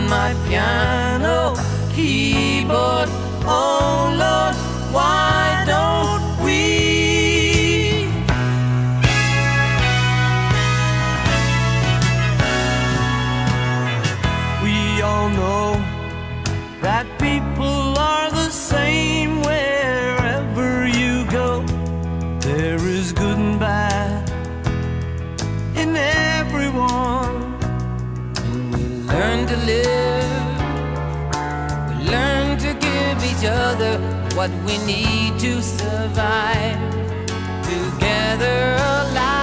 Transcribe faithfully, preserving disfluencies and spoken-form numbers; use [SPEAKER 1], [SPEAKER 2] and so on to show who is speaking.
[SPEAKER 1] my piano keyboard. Oh Lord, why don't we? We all know that people are the same wherever you go. There is good and bad in everyone. When we learn to live, we learn to give each other what we need to survive. Together alive.